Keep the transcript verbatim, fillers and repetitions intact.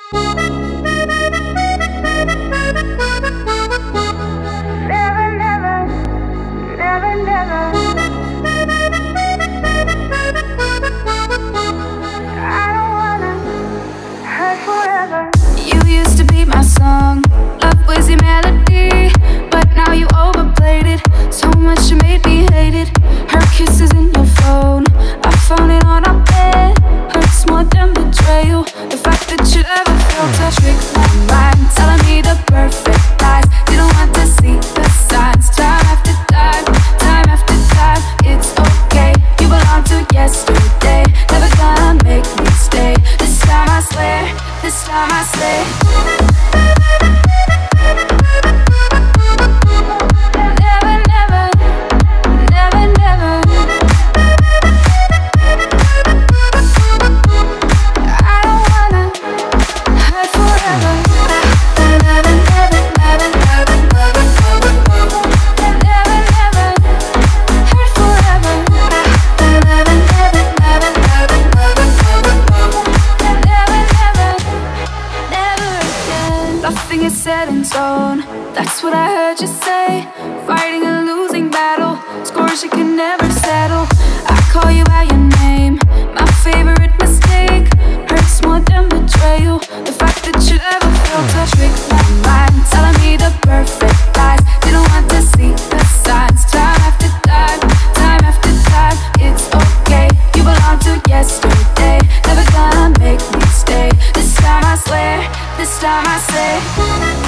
Song. Love was your melody, but now you overplayed it. So much you made me hate it. Her kisses in your phone, I found it on our bed. Hurts more than betrayal. The fact that you ever felt a trick my mind, telling me the perfect lies. Didn't want to see the signs. Time after time, time after time. It's okay, you belong to yesterday. Never gonna make me stay. This time I swear, this time I say. Nothing is set in stone, that's what I heard you say. Fighting a losing battle, scores you can never settle. I call you by your name, my favorite mistake. Hurts more than betrayal. The fact that you ever felt a trick my mind, telling me the perfect lies. Didn't want to see the signs. Time after time, time after time. It's okay, you belong to yesterday. Never gonna make me stay. This time I swear, this time I say.